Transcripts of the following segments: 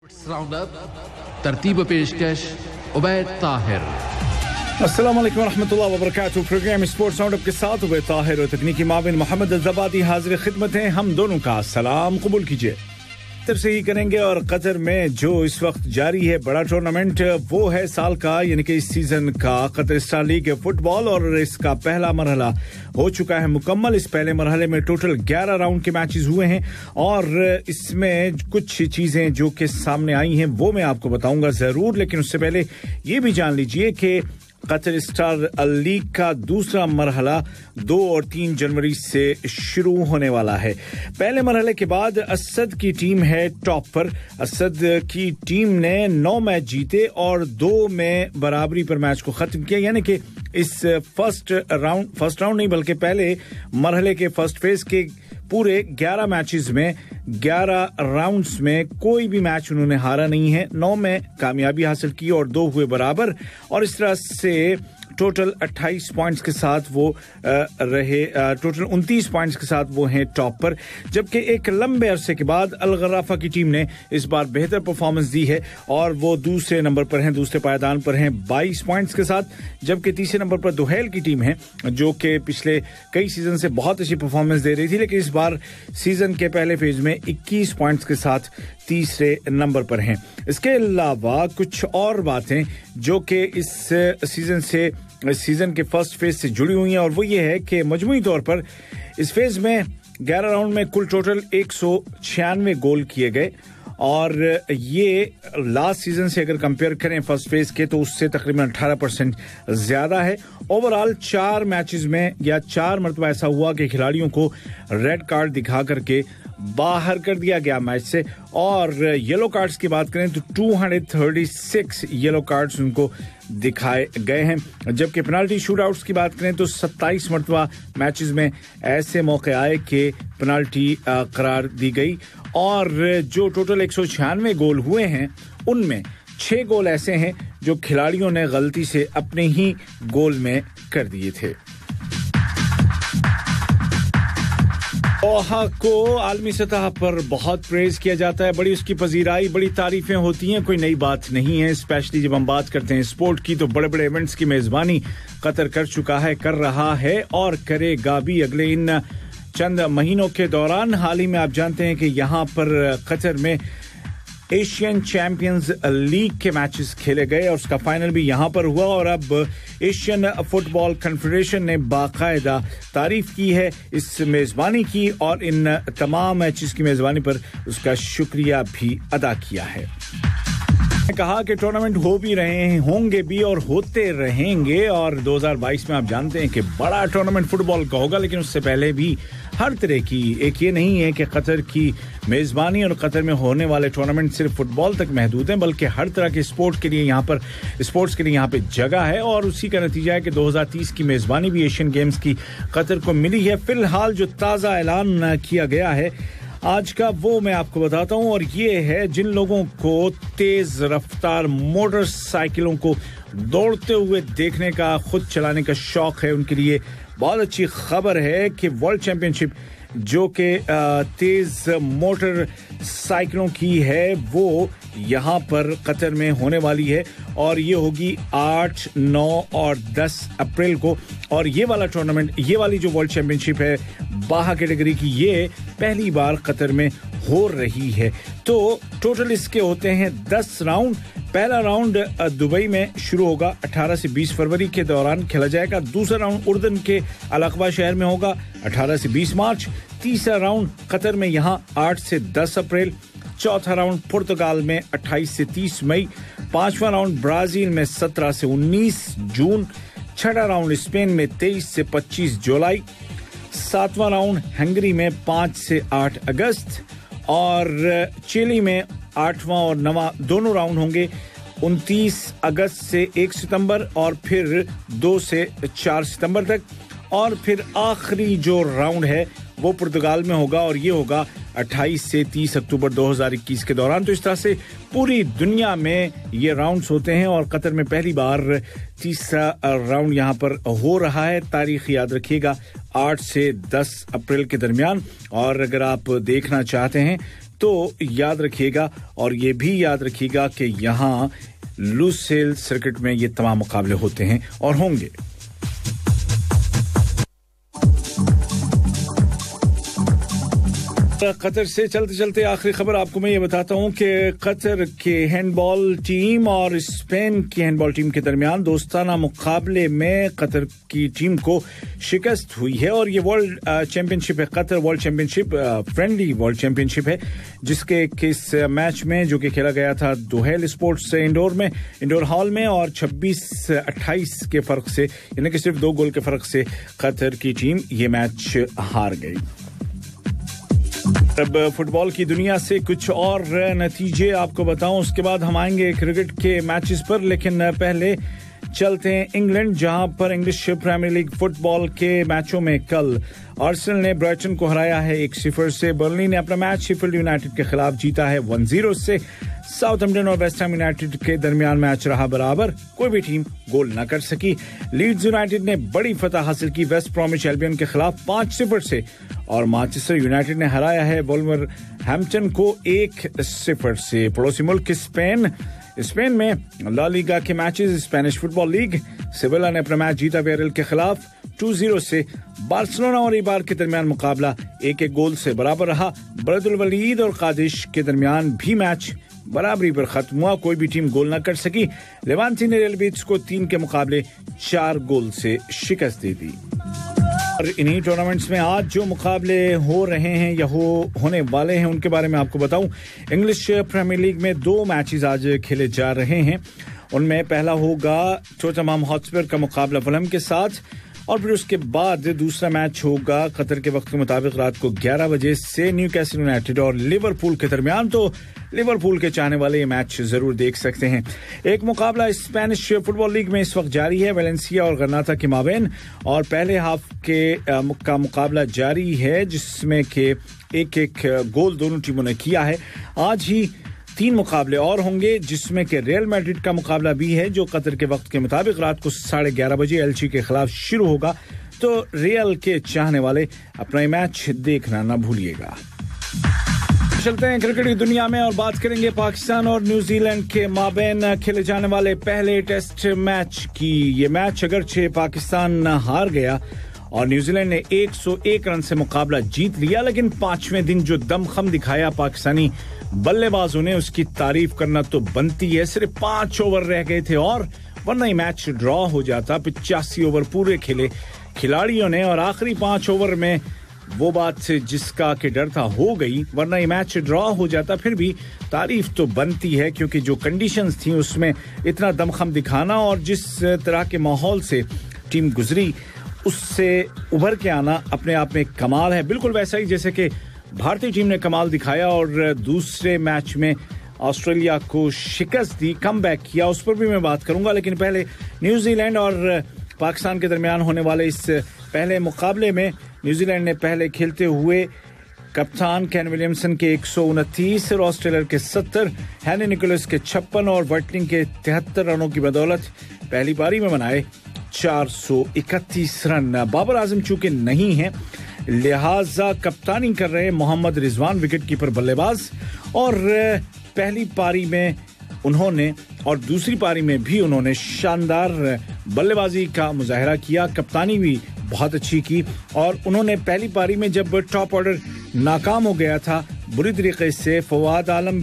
roundup तरतीब पेशकश उबैद ताहिर। अस्सलाम वालेकुम रहमतुल्लाहि व बरकातहू। प्रोग्राम स्पोर्ट्स राउंडअप के साथ उबैद ताहिर और तकनीकी माविन मोहम्मद ज़बादी हाजिर खिदमत हैं। हम दोनों का सलाम कबूल कीजिए। तरफ से ही करेंगे और कतर में जो इस वक्त जारी है बड़ा टूर्नामेंट वो है साल का यानी कि इस सीजन का कतर स्टार लीग फुटबॉल और इसका पहला मरहला हो चुका है मुकम्मल। इस पहले मरहले में टोटल 11 राउंड के मैचेस हुए हैं और इसमें कुछ चीजें जो कि सामने आई हैं वो मैं आपको बताऊंगा जरूर, लेकिन उससे पहले ये भी जान लीजिए कि कतर स्टार लीग का दूसरा मरहला 2 और 3 जनवरी से शुरू होने वाला है। पहले मरहले के बाद असद की टीम है टॉप पर। असद की टीम ने 9 मैच जीते और 2 में बराबरी पर मैच को खत्म किया, यानी कि इस फर्स्ट राउंड नहीं बल्कि पहले मरहले के फर्स्ट फेज के पूरे 11 मैचेस में 11 राउंड्स में कोई भी मैच उन्होंने हारा नहीं है। 9 में कामयाबी हासिल की और 2 हुए बराबर और इस तरह से टोटल 28 पॉइंट्स के साथ वो रहे। टोटल 29 पॉइंट्स के साथ वो हैं टॉप पर, जबकि एक लंबे अरसे के बाद अल गर्राफा की टीम ने इस बार बेहतर परफॉर्मेंस दी है और वो दूसरे नंबर पर हैं, दूसरे पायदान पर हैं 22 पॉइंट्स के साथ, जबकि तीसरे नंबर पर दुहैल की टीम है जो कि पिछले कई सीजन से बहुत अच्छी परफॉर्मेंस दे रही थी, लेकिन इस बार सीजन के पहले फेज में 21 पॉइंट्स के साथ तीसरे नंबर पर हैं। इसके अलावा कुछ और बातें जो कि इस सीजन के फर्स्ट फेज से जुड़ी हुई हैं और वो ये है कि मजमूई तौर पर इस फेज में 11 राउंड में कुल टोटल 196 गोल किए गए और ये लास्ट सीजन से अगर कंपेयर करें फर्स्ट फेज के तो उससे तकरीबन 18% ज्यादा है। ओवरऑल 4 मैचेस में या 4 मरतबा ऐसा हुआ कि खिलाड़ियों को रेड कार्ड दिखा करके बाहर कर दिया गया मैच से, और येलो कार्ड्स की बात करें तो 236 येलो कार्ड्स उनको दिखाए गए हैं, जबकि पेनाल्टी शूटआउट्स की बात करें तो 27 मरतबा मैचेस में ऐसे मौके आए कि पेनाल्टी करार दी गई और जो टोटल 196 गोल हुए हैं उनमें 6 गोल ऐसे हैं जो खिलाड़ियों ने गलती से अपने ही गोल में कर दिए थे। दोहा को आलमी सतह पर बहुत प्रेज किया जाता है, बड़ी उसकी पजीराई, बड़ी तारीफें होती हैं, कोई नई बात नहीं है। स्पेशली जब हम बात करते हैं स्पोर्ट की तो बड़े बड़े इवेंट्स की मेजबानी कतर कर चुका है, कर रहा है और करेगा भी अगले इन चंद महीनों के दौरान। हाल ही में आप जानते हैं कि यहाँ पर कतर में एशियन चैंपियंस लीग के मैचेस खेले गए और उसका फाइनल भी यहां पर हुआ और अब एशियन फुटबॉल कॉन्फेडरेशन ने बाकायदा तारीफ की है इस मेजबानी की और इन तमाम मैचेस की मेजबानी पर उसका शुक्रिया भी अदा किया है। कहा कि टूर्नामेंट हो भी रहे हैं, होंगे भी और होते रहेंगे और 2022 में आप जानते हैं कि बड़ा टूर्नामेंट फुटबॉल का होगा, लेकिन उससे पहले भी हर तरह की एक ये नहीं है कि कतर की मेजबानी और कतर में होने वाले टूर्नामेंट सिर्फ फुटबॉल तक महदूद हैं, बल्कि हर तरह के स्पोर्ट्स के लिए यहाँ पे जगह है और उसी का नतीजा है कि 2030 की मेजबानी भी एशियन गेम्स की कतर को मिली है। फिलहाल जो ताज़ा ऐलान किया गया है आज का वो मैं आपको बताता हूं और ये है जिन लोगों को तेज रफ्तार मोटरसाइकिलों को दौड़ते हुए देखने का, खुद चलाने का शौक है, उनके लिए बहुत अच्छी खबर है कि वर्ल्ड चैंपियनशिप जो कि तेज मोटर साइकिलों की है वो यहाँ पर कतर में होने वाली है और ये होगी 8, 9 और 10 अप्रैल को। और ये वाला टूर्नामेंट, ये वाली जो वर्ल्ड चैंपियनशिप है बाहा कैटेगरी की, ये पहली बार कतर में हो रही है। तो टोटल इसके होते हैं 10 राउंड। पहला राउंड दुबई में शुरू होगा, 18 से 20 फरवरी के दौरान खेला जाएगा। दूसरा राउंड उर्दन के अल अक़बा शहर में होगा 18 से 20 मार्च। तीसरा राउंड कतर में यहां 8 से 10 अप्रैल। चौथा राउंड पुर्तगाल में 28 से 30 मई। पांचवा राउंड ब्राजील में 17 से 19 जून। छठा राउंड स्पेन में 23 से 25 जुलाई। सातवां राउंड हंगरी में 5 से 8 अगस्त और चिली में 8वां और 9वां दोनों राउंड होंगे 29 अगस्त से 1 सितंबर और फिर 2 से 4 सितंबर तक। और फिर आखिरी जो राउंड है वो पुर्तगाल में होगा और ये होगा 28 से 30 अक्टूबर 2021 के दौरान। तो इस तरह से पूरी दुनिया में ये राउंड्स होते हैं और कतर में पहली बार तीसरा राउंड यहाँ पर हो रहा है। तारीख याद रखिएगा 8 से 10 अप्रैल के दरमियान। और अगर आप देखना चाहते हैं तो याद रखिएगा और ये भी याद रखिएगा कि यहां लूसेल सर्किट में ये तमाम मुकाबले होते हैं और होंगे। कतर से चलते चलते आखिरी खबर आपको मैं ये बताता हूं कि कतर के हैंडबॉल टीम और स्पेन की हैंडबॉल टीम के दरमियान दोस्ताना मुकाबले में कतर की टीम को शिकस्त हुई है और ये वर्ल्ड चैंपियनशिप है, Qatar world championship, friendly world championship है, जिसके इस मैच में जो कि खेला गया था दुहेल स्पोर्ट्स इंडोर हॉल में और 26-28 के फर्क से, यानी कि सिर्फ 2 गोल के फर्क से कतर की टीम ये मैच हार गई। अब फुटबॉल की दुनिया से कुछ और नतीजे आपको बताऊं, उसके बाद हम आएंगे क्रिकेट के मैचेस पर, लेकिन पहले चलते हैं इंग्लैंड, जहां पर इंग्लिश प्रीमियर लीग फुटबॉल के मैचों में कल आर्सेनल ने ब्राइटन को हराया है 1-0 से, बर्नली ने अपना मैच शेफील्ड यूनाइटेड के खिलाफ जीता है 1-0 से, साउथहैम्पटन और वेस्ट हैम यूनाइटेड के दरमियान मैच रहा बराबर, कोई भी टीम गोल न कर सकी। लीड्स यूनाइटेड ने बड़ी फतह हासिल की वेस्ट ब्रॉमिच एल्बियन के खिलाफ 5-0 से और मैनचेस्टर यूनाइटेड ने हराया है वुल्वरहैम्पटन को 1-0 से। पड़ोसी मुल्क स्पेन में ला लीगा के matches, Spanish football league, Sevilla ने अपना मैच जीता वियारियल के खिलाफ 2-0 से। बार्सिलोना और ईबार के दरमियान मुकाबला 1-1 गोल से बराबर रहा। बरदुल वलीद और कादिश के दरमियान भी मैच बराबरी पर खत्म हुआ, कोई भी टीम गोल न कर सकी। लेवांटी ने रियल बेटिस को 3 के मुकाबले 4 गोल से शिकस्त दे दी। और इन्हीं टूर्नामेंट्स में आज जो मुकाबले हो रहे हैं या होने वाले हैं उनके बारे में आपको बताऊं। इंग्लिश प्रीमियर लीग में 2 मैचेस आज खेले जा रहे हैं। उनमें पहला होगा टोटनहम हॉटस्पर का मुकाबला फुलहम के साथ और फिर उसके बाद दूसरा मैच होगा कतर के वक्त के मुताबिक रात को 11 बजे से न्यूकैसल यूनाइटेड और लिवरपूल के दरमियान। तो लिवरपूल के चाहने वाले ये मैच जरूर देख सकते हैं। एक मुकाबला स्पेनिश फुटबॉल लीग में इस वक्त जारी है, वेलेंसिया और गरनाता के माबेन, और पहले हाफ का मुकाबला जारी है जिसमें के एक गोल दोनों टीमों ने किया है। आज ही 3 मुकाबले और होंगे जिसमें कि रियल मैड्रिड का मुकाबला भी है जो कतर के वक्त के मुताबिक रात को 11:30 बजे एल्ची के खिलाफ शुरू होगा। तो रियल के चाहने वाले अपना मैच देखना ना भूलिएगा। चलते हैं क्रिकेट की दुनिया में और बात करेंगे पाकिस्तान और न्यूजीलैंड के माबेन खेले जाने वाले पहले टेस्ट मैच की। ये मैच अगरचे पाकिस्तान हार गया और न्यूजीलैंड ने 101 रन से मुकाबला जीत लिया, लेकिन 5वें दिन जो दमखम दिखाया पाकिस्तानी बल्लेबाजों ने उसकी तारीफ करना तो बनती है। सिर्फ 5 ओवर रह गए थे और वरना ही मैच ड्रॉ हो जाता। 85 ओवर पूरे खेले खिलाड़ियों ने और आखिरी 5 ओवर में वो बात जिसका के डर था हो गई, वरना ये मैच ड्रॉ हो जाता। फिर भी तारीफ तो बनती है क्योंकि जो कंडीशंस थी उसमें इतना दमखम दिखाना और जिस तरह के माहौल से टीम गुजरी उससे उभर के आना अपने आप में कमाल है। बिल्कुल वैसा ही जैसे कि भारतीय टीम ने कमाल दिखाया और दूसरे मैच में ऑस्ट्रेलिया को शिकस्त दी, कमबैक किया, उस पर भी मैं बात करूंगा। लेकिन पहले न्यूजीलैंड और पाकिस्तान के दरमियान होने वाले इस पहले मुकाबले में न्यूजीलैंड ने पहले खेलते हुए कप्तान केन विलियमसन के 129 और ऑस्ट्रेलिया के 70, हैने निकोलस के 56 और वर्टलिंग के 73 रनों की बदौलत पहली पारी में बनाए 431 रन। बाबर आजम चूंकि नहीं है लिहाजा कप्तानी कर रहे मोहम्मद रिजवान विकेटकीपर बल्लेबाज, और पहली पारी में उन्होंने और दूसरी पारी में भी उन्होंने शानदार बल्लेबाजी का मुजाहरा किया, कप्तानी भी बहुत अच्छी की। और उन्होंने पहली पारी में जब टॉप ऑर्डर नाकाम हो गया था बुरी तरीके से, फवाद आलम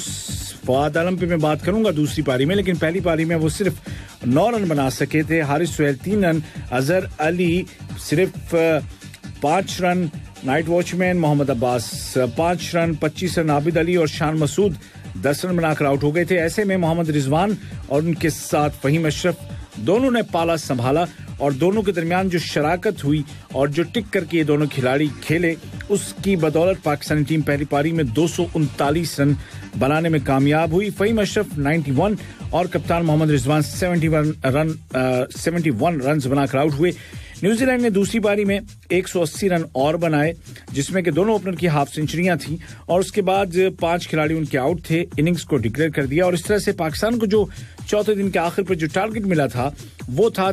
पे मैं बात करूंगा दूसरी पारी में, लेकिन पहली पारी में वो सिर्फ 9 रन बना सके थे। हारिस सुहेल 3 रन, अजहर अली सिर्फ 5 run, night watchman Mohammad Abbas 5 run, 25 run Abid Ali और शान मसूद 10 रन बनाकर आउट हो गए थे। ऐसे में मोहम्मद रिजवान और उनके साथ फहीम अशरफ दोनों ने पाला संभाला और दोनों के दरमियान जो शराकत हुई और जो टिक करके ये दोनों खिलाड़ी खेले उसकी बदौलत पाकिस्तानी टीम पहली पारी में 239 रन बनाने में कामयाब हुई। फहीम अशरफ 91 और कप्तान मोहम्मद रिजवान 71 रन बनाकर आउट हुए। न्यूजीलैंड ने दूसरी पारी में 180 रन और बनाए, जिसमें कि दोनों ओपनर की हाफ सेंचुरियां थी और उसके बाद 5 खिलाड़ी उनके आउट थे, इनिंग्स को डिक्लेयर कर दिया और इस तरह से पाकिस्तान को जो चौथे दिन के आखिर पर जो टारगेट मिला था वो था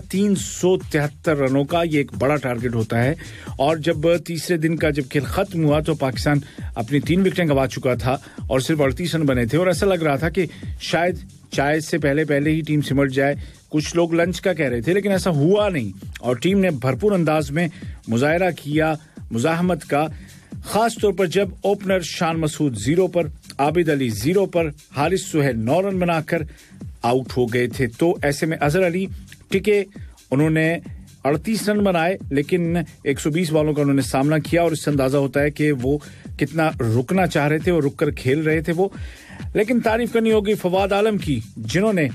373 रनों का। ये एक बड़ा टारगेट होता है और जब तीसरे दिन का जब खेल खत्म हुआ तो पाकिस्तान अपनी 3 विकेटें गंवा चुका था और सिर्फ 38 रन बने थे और ऐसा लग रहा था कि शायद चाय से पहले ही टीम सिमट जाए। कुछ लोग लंच का कह रहे थे लेकिन ऐसा हुआ नहीं और टीम ने भरपूर अंदाज में मुजाहरा किया मुजाहमत का, खास तौर पर जब ओपनर शान मसूद 0 पर, आबिद अली 0 पर, हारिस सुहेल 9 रन बनाकर आउट हो गए थे। तो ऐसे में अजहर अली टिके, उन्होंने 38 रन बनाए लेकिन 120 बॉलों का उन्होंने सामना किया और इससे अंदाजा होता है कि वो कितना रुकना चाह रहे थे और रुककर खेल रहे थे वो। लेकिन तारीफ करनी होगी फवाद आलम की, जिन्होंने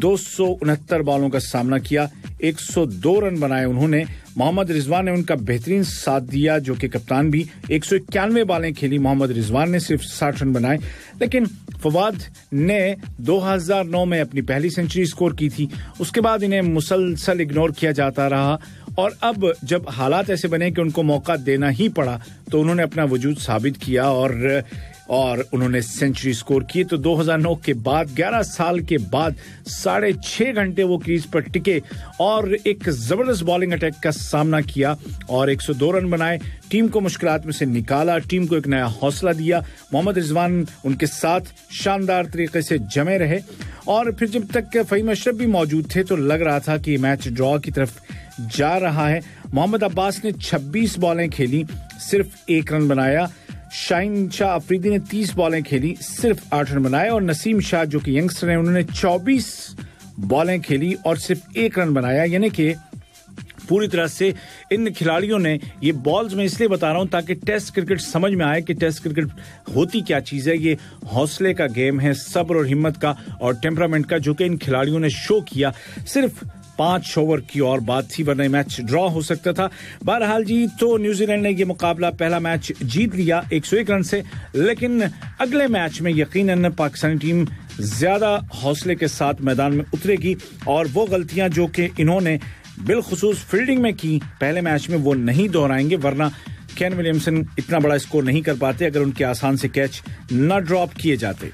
269 बॉलों का सामना किया, 102 रन बनाए उन्होंने। मोहम्मद रिजवान ने उनका बेहतरीन साथ दिया, जो कि कप्तान भी 191 बॉलें खेली, मोहम्मद रिजवान ने सिर्फ 60 रन बनाए। लेकिन फवाद ने 2009 में अपनी पहली सेंचुरी स्कोर की थी, उसके बाद इन्हें मुसलसल इग्नोर किया जाता रहा और अब जब हालात ऐसे बने कि उनको मौका देना ही पड़ा तो उन्होंने अपना वजूद साबित किया और उन्होंने सेंचुरी स्कोर की। तो 2009 के बाद 11 साल के बाद 6.5 घंटे वो क्रीज पर टिके और एक जबरदस्त बॉलिंग अटैक का सामना किया और 102 रन बनाए, टीम को मुश्किलात में से निकाला, टीम को एक नया हौसला दिया। मोहम्मद रिजवान उनके साथ शानदार तरीके से जमे रहे और फिर जब तक फहीम अशरफ भी मौजूद थे तो लग रहा था कि मैच ड्रॉ की तरफ जा रहा है। मोहम्मद अब्बास ने 26 बॉलें खेली, सिर्फ 1 रन बनाया। शाहीन शाह अफरीदी ने 30 बॉलें खेली, सिर्फ 8 रन बनाए और नसीम शाह जो कि यंगस्टर हैं उन्होंने 24 बॉलें खेली और सिर्फ 1 रन बनाया। यानी कि पूरी तरह से इन खिलाड़ियों ने ये बॉल्स में इसलिए बता रहा हूं ताकि टेस्ट क्रिकेट समझ में आए कि टेस्ट क्रिकेट होती क्या चीज है। ये हौसले का गेम है, सब्र और हिम्मत का और टेम्परामेंट का, जो कि इन खिलाड़ियों ने शो किया। सिर्फ 5 ओवर की और बात थी वरना मैच ड्रॉ हो सकता था। बहरहाल जी, तो न्यूजीलैंड ने ये मुकाबला पहला मैच जीत लिया 101 रन से, लेकिन अगले मैच में यकीनन पाकिस्तानी टीम ज्यादा हौसले के साथ मैदान में उतरेगी और वो गलतियां जो कि इन्होंने बिलखुसूस फील्डिंग में की पहले मैच में वो नहीं दोहराएंगे, वरना केन विलियमसन इतना बड़ा स्कोर नहीं कर पाते अगर उनके आसान से कैच न ड्रॉप किए जाते।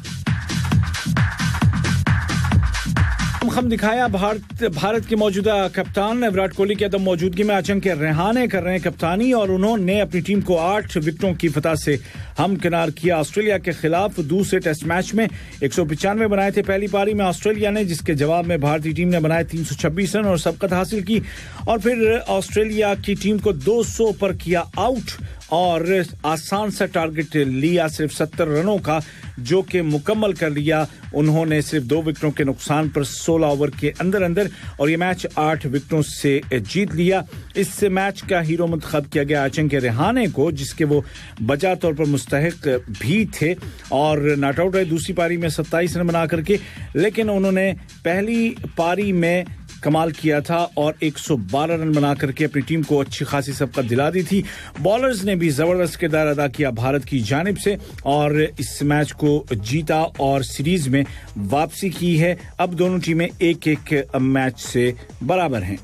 हम दिखाया भारत के मौजूदा कप्तान विराट कोहली की अदम मौजूदगी में अचंके रहाने कर रहे हैं कप्तानी और उन्होंने अपनी टीम को 8 विकेटों की फतह से हमकिनार किया। ऑस्ट्रेलिया के खिलाफ दूसरे टेस्ट मैच में 195 बनाए थे पहली पारी में ऑस्ट्रेलिया ने, जिसके जवाब में भारतीय टीम ने बनाए 326 रन और सबकत हासिल की और फिर ऑस्ट्रेलिया की टीम को 200 पर किया आउट और आसान सा टारगेट लिया सिर्फ 70 रनों का, जो कि मुकम्मल कर लिया उन्होंने सिर्फ 2 विकेटों के नुकसान पर 16 ओवर के अंदर और ये मैच 8 विकेटों से जीत लिया। इस मैच का हीरो मुंतखब किया गया अचंके रहाने को, जिसके वो बजा तौर पर मुस्तहिक भी थे और नॉट आउट रहे दूसरी पारी में 27 रन बना करके, लेकिन उन्होंने पहली पारी में कमाल किया था और 112 रन बना करके अपनी टीम को अच्छी खासी सबकत दिला दी थी। बॉलर्स ने भी जबरदस्त किरदार अदा किया भारत की जानिब से और इस मैच को जीता और सीरीज में वापसी की है। अब दोनों टीमें एक मैच से बराबर हैं।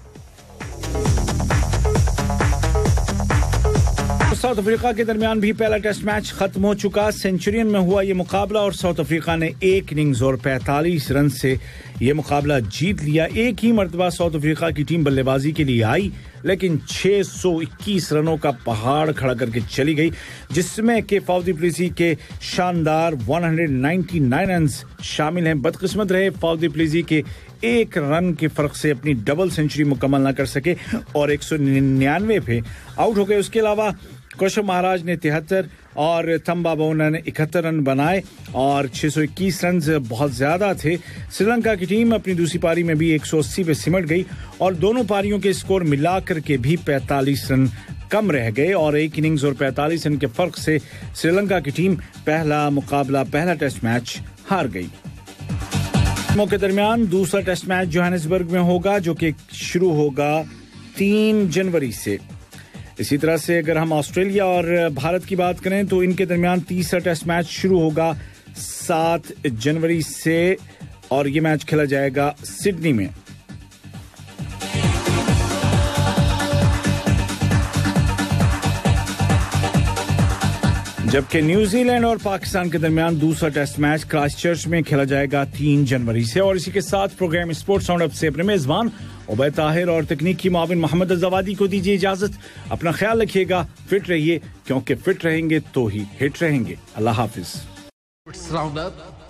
साउथ अफ्रीका के दरमियान भी पहला टेस्ट मैच खत्म हो चुका। सेंचुरियन में हुआ ये मुकाबला और साउथ अफ्रीका ने 1 इनिंग्स और 45 रन से ये मुकाबला जीत लिया। एक ही मर्तबा साउथ अफ्रीका की टीम बल्लेबाजी के लिए आई, लेकिन 621 रनों का पहाड़ खड़ा करके चली गई, जिसमें के फाफ डी प्लेसी के शानदार 199 रन शामिल हैं। बदकिस्मत रहे फाफ डी प्लेसी के 1 रन के फर्क से अपनी डबल सेंचुरी मुकम्मल ना कर सके और 199 पे आउट हो गए। उसके अलावा कौशल महाराज ने 73 और थम्बा बोना ने 71 रन बनाए और 621 रन बहुत ज्यादा थे। श्रीलंका की टीम अपनी दूसरी पारी में भी 180 पे सिमट गई और दोनों पारियों के स्कोर मिलाकर के भी 45 रन कम रह गए और 1 इनिंग्स और 45 रन के फर्क से श्रीलंका की टीम पहला टेस्ट मैच हार गई। के दरमियान दूसरा टेस्ट मैच जोहानिसबर्ग में होगा, जो कि शुरू होगा 3 जनवरी से। इसी तरह से अगर हम ऑस्ट्रेलिया और भारत की बात करें तो इनके दरमियान तीसरा टेस्ट मैच शुरू होगा 7 जनवरी से और ये मैच खेला जाएगा सिडनी में। जबकि न्यूजीलैंड और पाकिस्तान के दरमियान दूसरा टेस्ट मैच क्राइस्टचर्च में खेला जाएगा 3 जनवरी से। और इसी के साथ प्रोग्राम स्पोर्ट्स राउंडअप से अपने मेजबान ओबैद ताहिर और तकनीकी माविन मोहम्मद अज़वादी को दीजिए इजाजत। अपना ख्याल रखिएगा, फिट रहिए, क्योंकि फिट रहेंगे तो ही हिट रहेंगे। अल्लाह हाफिज। राउंडअप